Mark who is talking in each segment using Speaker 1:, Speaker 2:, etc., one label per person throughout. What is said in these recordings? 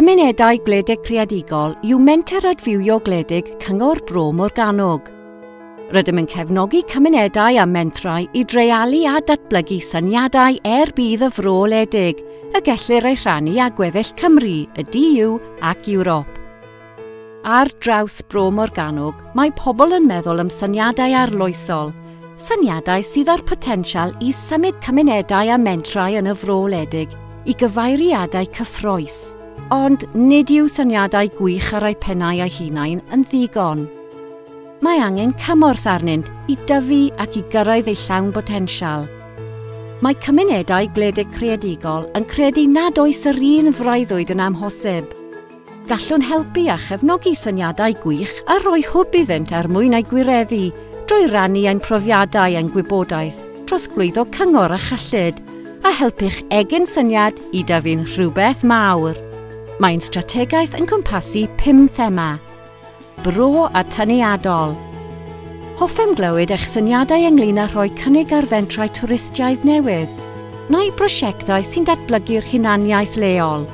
Speaker 1: Cymunedau Gledig Creadigol yw menter adfywio gledig Cyngor Bro Morgannwg. Rydym yn cefnogi cymunedau a mentrau i dreialu a datblygu syniadau bydd y fro wledig, y gellir ei rhannu â gweddill Cymru, y DU ac Ewrop. Ar draws Bro Morgannwg, mae pobl yn meddwl am syniadau arloesol, syniadau sydd â'r potensial i symud cymunedau a mentrau yn y fro wledig i gyfeiriadau cyffroes. Ond nid yw syniadau gwych ar eu pennau eu hunain yn ddigon. Mae angen cymorth arnynt i dyfu ac i gyrraedd ei llawn potensial. Mae cymunedau gledig creadigol yn credu nad oes yr un freuddwyd yn amhosib. Gallwn helpu a chefnogi syniadau gwych a rhoi hwb iddynt mwyn ei gwireddu drwy rannu ein profiadau ein gwybodaeth dros glwyddo cyngor a chyllid a helpu'ch egin syniad i dyfu'n rhywbeth mawr. Mae'n strategaeth yn cwmpasu 5 thema. Bro a tyniadol. Hoffem glywed eich syniadau ynglyn â rhoi cynnig ar fentrau twristiaeth newydd, neu brosiectau sy'n datblygu'r hunaniaeth leol.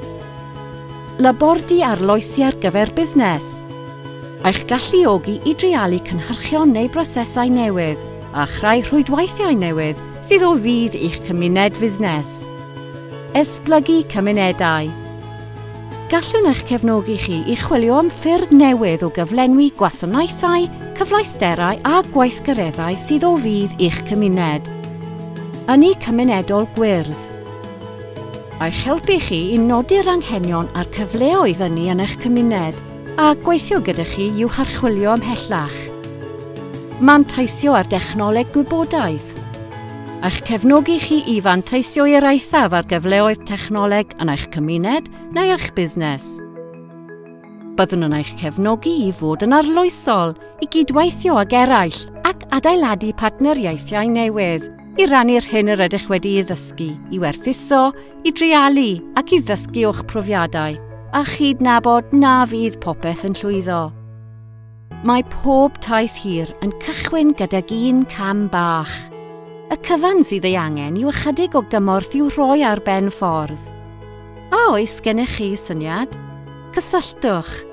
Speaker 1: Labordy arloesi ar gyfer busnes. Eich galluogi i dreialu cynhyrchion neu brosesau newydd a chreu rhwydweithiau newydd sydd o fydd i'ch cymuned fusnes. Esblygu cymunedau. Gallwn eich cefnogi chi i chwilio am ffyrdd newydd o gyflenwi gwasanaethau, cyfleusterau a gweithgareddau sydd o fydd i'ch cymuned. Ynni cymunedol gwyrdd. Eich helpu chi i nodi'r anghenion a'r cyfleoedd ynni yn eich cymuned a gweithio gyda chi i'w harchwilio ymhellach. Manteisio ar dechnoleg gwybodaeth. Eich cefnogi chi i fanteisio i'r eithaf ar gyfleoedd technoleg yn eich cymuned neu eich busnes. Byddwn yn eich cefnogi i fod yn arloesol, i gydweithio ag eraill ac adeiladu partneriaethau newydd, i rannu'r hyn yr ydych wedi ei ddysgu, i werthuso, i dreialu ac i ddysgu o'ch profiadau, a chydnabod na fydd popeth yn llwyddo. Mae pob taith hir yn cychwyn gydag un cam bach. Y cyfan sydd ei angen yw ychydig o gymorth i'w rhoi ar ben ffordd. A oes gennych chi syniad? Cysylltwch.